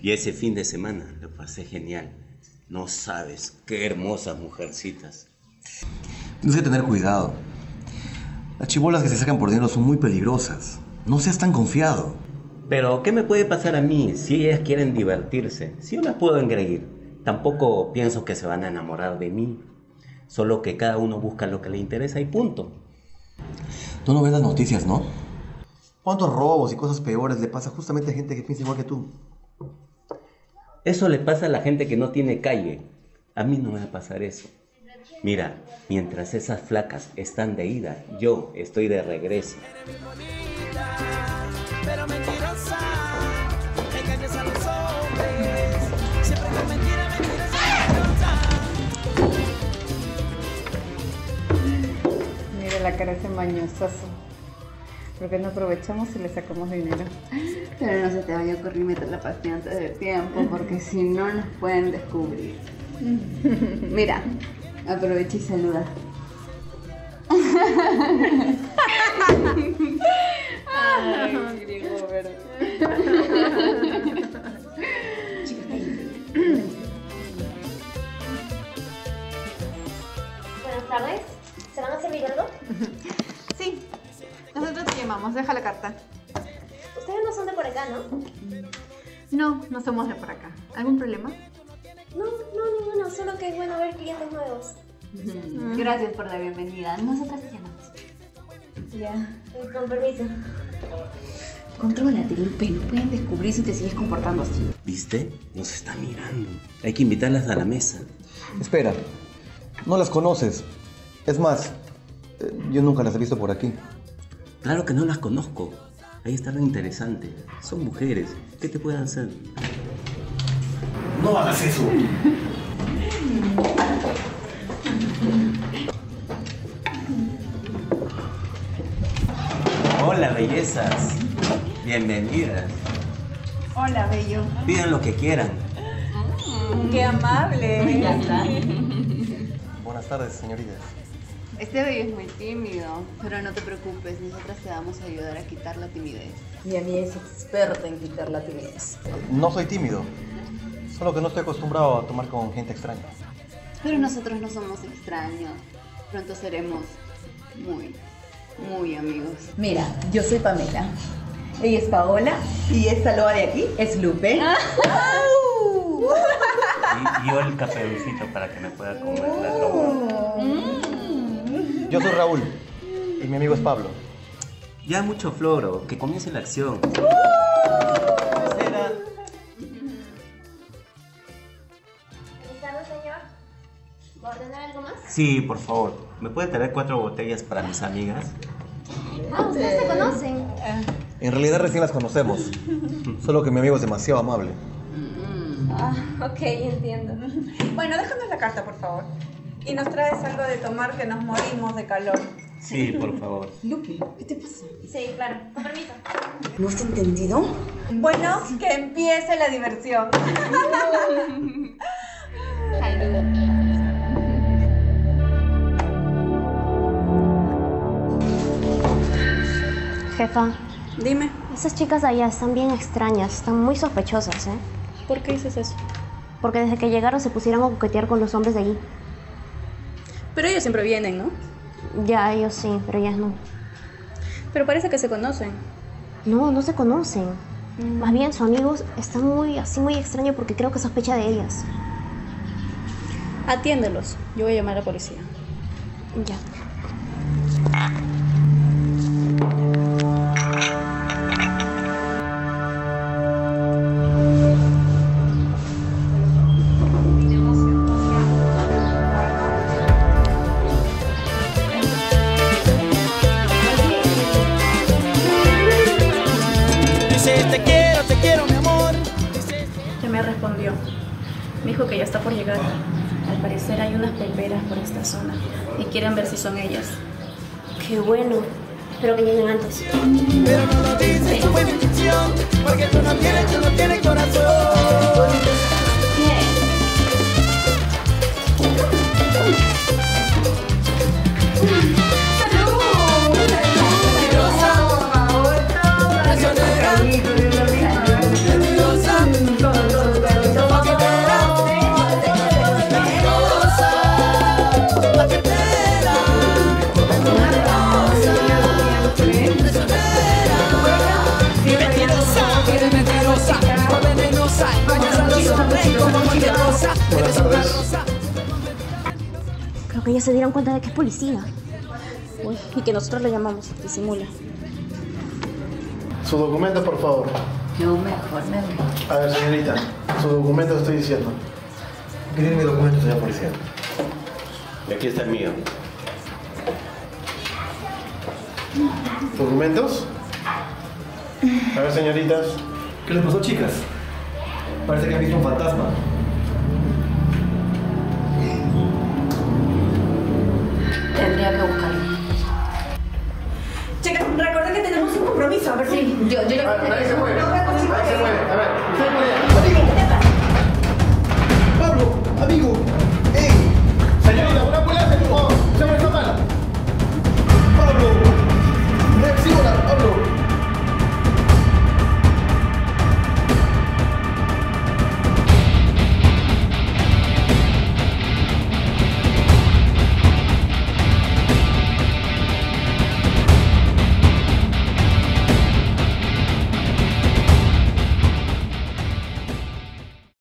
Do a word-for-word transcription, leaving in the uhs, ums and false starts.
Y ese fin de semana lo pasé genial. No sabes qué hermosas mujercitas. Tienes que tener cuidado. Las chibolas que se sacan por dinero son muy peligrosas. No seas tan confiado. Pero, ¿qué me puede pasar a mí si ellas quieren divertirse? Si yo las puedo engreír. Tampoco pienso que se van a enamorar de mí. Solo que cada uno busca lo que le interesa y punto. Tú no ves las noticias, ¿no? ¿Cuántos robos y cosas peores le pasa justamente a gente que piensa igual que tú? Eso le pasa a la gente que no tiene calle. A mí no me va a pasar eso. Mira, mientras esas flacas están de ida, yo estoy de regreso. Pero mentirosa, engañas a los hombres. Siempre con mentira, mentiras y Mira la cara de ese mañosazo. ¿Por qué no aprovechamos y le sacamos dinero? Pero no se te vaya a ocurrir meter la pastilla antes del tiempo, porque si no nos pueden descubrir. Mira, aprovecha y saluda. Ay, griego verde. Buenas tardes. ¿Se van a servir algo? Sí, nosotros te llamamos, deja la carta. Ustedes no son de por acá, ¿no? No, no somos de por acá. ¿Algún problema? No, no, ninguno. Solo que es bueno ver clientes nuevos. Gracias por la bienvenida. Nosotras te llamamos. Ya, eh, con permiso. Contrólate, Lupe. No pueden descubrir si te sigues comportando así. ¿Viste? Nos está mirando. Hay que invitarlas a la mesa. Espera, no las conoces. Es más, eh, yo nunca las he visto por aquí. Claro que no las conozco. Ahí está lo interesante. Son mujeres. ¿Qué te pueden hacer? ¡No hagas eso! Hola, bellezas. Bienvenidas. Hola, bello. Pidan lo que quieran. ¡Qué amable! Ya está. Buenas tardes, señoritas. Este bello es muy tímido, pero no te preocupes, nosotras te vamos a ayudar a quitar la timidez. Mi amiga es experta en quitar la timidez. No soy tímido. Solo que no estoy acostumbrado a tomar con gente extraña. Pero nosotros no somos extraños. Pronto seremos muy, muy amigos. Mira, yo soy Pamela. Ella es Paola y esta loba de aquí es Lupe. Y yo el cafecito para que me pueda comer la loba. Yo soy Raúl y mi amigo es Pablo. Ya mucho floro, que comience la acción. Mesera. Buenas tardes, señor. ¿Va a ordenar algo más? Sí, por favor. ¿Me puede traer cuatro botellas para mis amigas? Ah, ustedes se conocen. En realidad recién las conocemos. Solo que mi amigo es demasiado amable. Ah, ok, entiendo. Bueno, déjanos la carta, por favor. Y nos traes algo de tomar que nos morimos de calor. Sí, por favor. Lupe, ¿qué te pasa? Sí, claro. Con permiso. ¿No has entendido? Bueno, que empiece la diversión. Jefa, Dime, esas chicas de allá están bien extrañas. Están muy sospechosas, ¿eh? ¿por qué dices eso? Porque desde que llegaron se pusieron a coquetear con los hombres de allí. Pero ellos siempre vienen, ¿no? Ya, ellos sí, pero ellas no. Pero parece que se conocen. No, no se conocen. Más bien, su amigo está muy, así muy extraño porque creo que sospecha de ellas. Atiéndelos. Yo voy a llamar a la policía. Ya. te quiero, te quiero, mi amor. Ya me respondió. Me dijo que ya está por llegar. Al parecer hay unas peperas por esta zona y quieren ver si son ellas. Qué bueno. Espero que lleguen antes. Pero no lo dices, tú fue mi intención, porque tú no tienes, tú no tienes corazón. Mentirosa, desespera. Mentirosa, eres mentirosa, eres venenosa, engañas a los hombres como cualquier cosa. Eres una rosa. Creo que ya se dieron cuenta de que es policía. Uy, y que nosotros lo llamamos, disimula. Su documento, por favor. Yo mejor me voy. A ver, señorita, su documento estoy diciendo. ¿Qué tiene mi documento, señor policía? Y aquí está el mío. ¿Documentos? A ver, señoritas. ¿Qué les pasó, chicas? Parece que han visto un fantasma. Tendría que buscarlo. Chicas, recuerden que tenemos un compromiso. A ver si. Yo, yo le A ver, nadie se mueve. Nadie se mueve. A ver, usted puede.